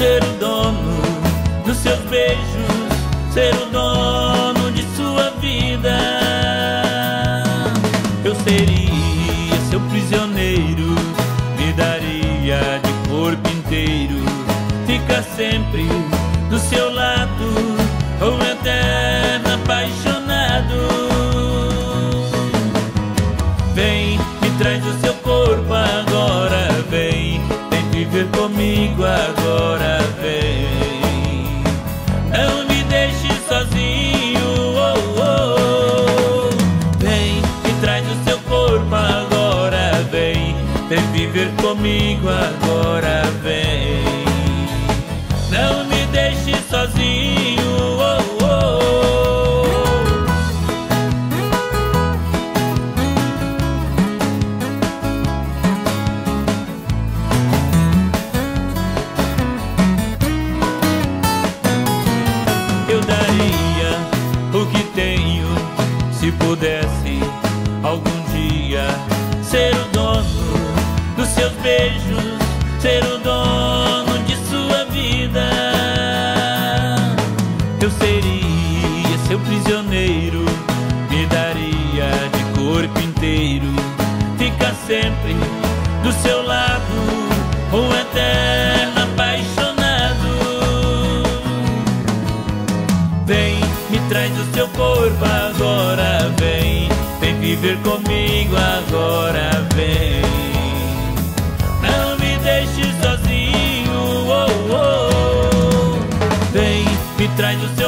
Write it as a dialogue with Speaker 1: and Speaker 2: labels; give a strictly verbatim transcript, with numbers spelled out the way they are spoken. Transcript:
Speaker 1: ser o dono dos seus beijos, ser o dono de sua vida. Eu seria seu prisioneiro, me daria de corpo inteiro, fica sempre do seu lado, um eterno apaixonado. Vem, me traz o seu corpo agora, vem, vem viver comigo agora, vem. Não me deixe sozinho, oh, oh. Vem, me traz o seu corpo agora, vem, vem viver comigo agora, vem. Não me deixe sozinho, oh, oh. Eu daria o que tenho se pudesse algum dia ser o dono dos seus beijos, ser o dono de sua vida. Eu seria seu prisioneiro, me daria de corpo inteiro, fica sempre do seu lado, um eterno apaixonado. Vem, me traz o seu corpo agora, vem, vem viver comigo agora, vem. Não me deixe sozinho, oh, oh. Vem, me traz o seu